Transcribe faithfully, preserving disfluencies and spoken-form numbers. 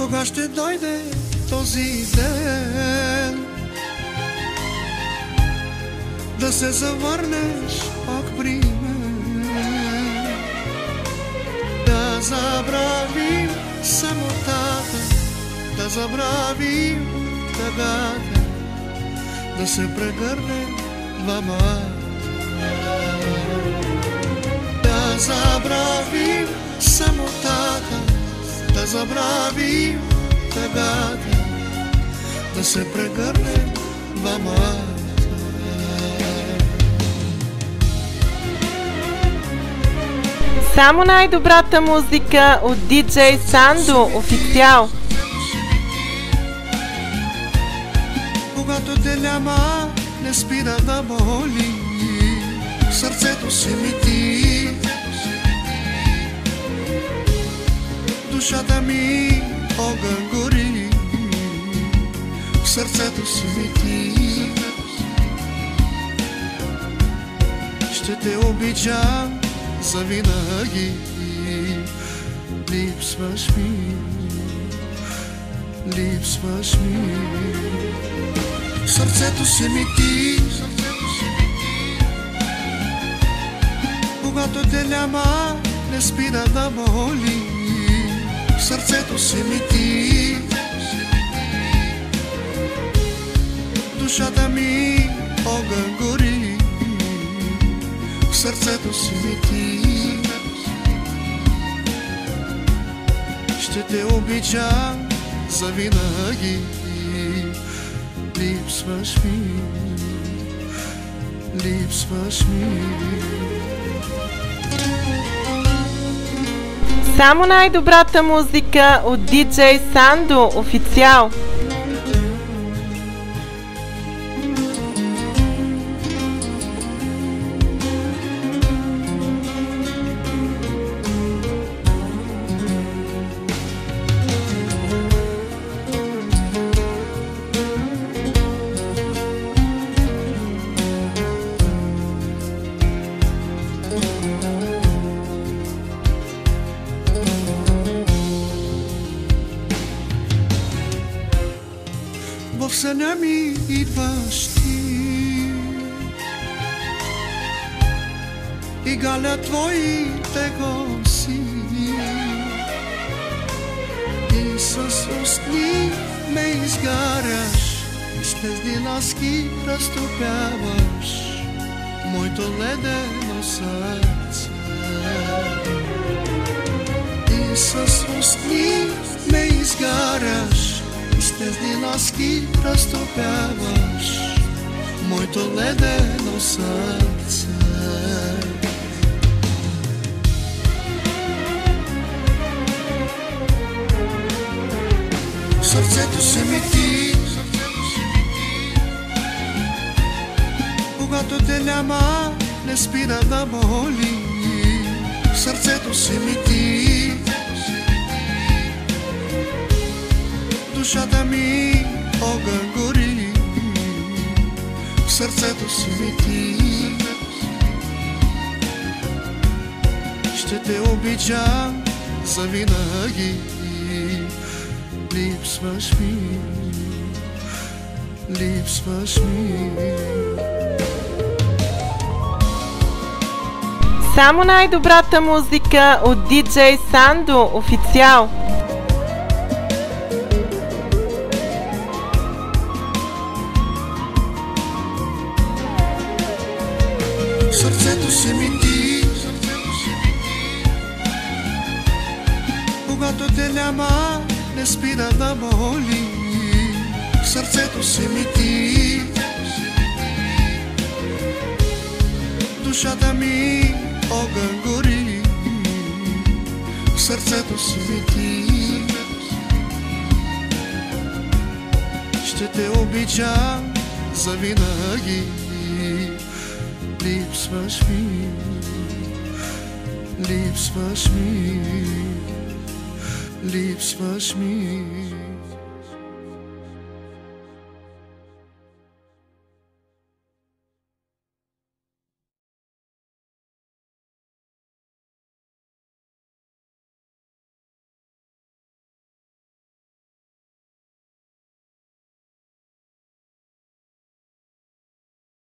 Кога ще дойде този ден да се завърнеш пак при мен, да забравим самотата, да забравим тъгата, да се прегърнем двама, да забравим самотата, да забравим тъгата, да се прегърнем двама. Само най-добрата музика от диджей Сандо официал. Когато те няма, не спира да боли, сърцето си ми ти, душата ми огън гори, в сърцето си ми ти. Ще те обичам завинаги, липсваш ми, липсваш ми, в сърцето си ми ти. Когато те няма, не спира да боли, в сърцето си ми ти, душата ми огън гори, в сърцето си ми ти. Ще те обичам завинаги, липсваш ми, липсваш ми. Само най-добрата музика от диджей Сандо официал. В съня ми идваш ти и галя твоите коси, и с устни ме изгаряш, и с тези ласки разтопяваш моето ледено сърце. И с устни ме изгаряш, и с тези ласки разтопяваш моето ледено сърце. Сърцето си ми ти, когато те няма, не спира да боли, сърцето си ми ти, душата ми огън гори, в сърцето си ми ти. Ще те обичам завинаги, липсваш ми, липсваш ми. Само най-добрата музика от диджей Сандо официал. Сърцето си ми ти, когато те няма, не спира да боли, сърцето си ми ти, душата ми огън гори, в сърцето си ми ти. Ще те обичам завинаги, липсваш ми, липсваш ми, липсваш ми.